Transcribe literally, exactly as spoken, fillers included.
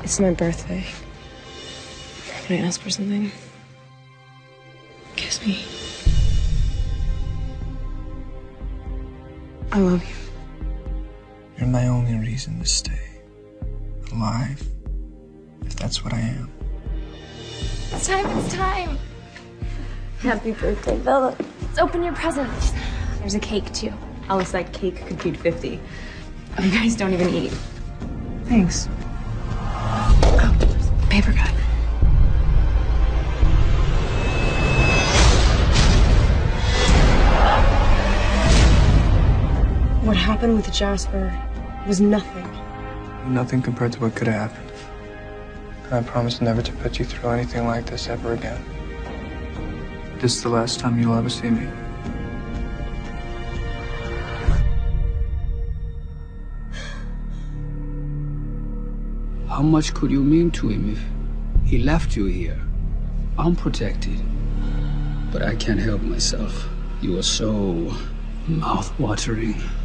It's my birthday. Can I ask for something? Kiss me. I love you. You're my only reason to stay alive, if that's what I am. It's time, it's time. Happy birthday, Bella. Let's open your present. There's a cake, too. Alice, that cake could feed fifty. You guys don't even eat. Thanks. Oh, paper cut. What happened with Jasper was nothing. Nothing compared to what could have happened. I promise never to put you through anything like this ever again. This is the last time you'll ever see me. How much could you mean to him if he left you here, unprotected? But I can't help myself. You are so mouth-watering.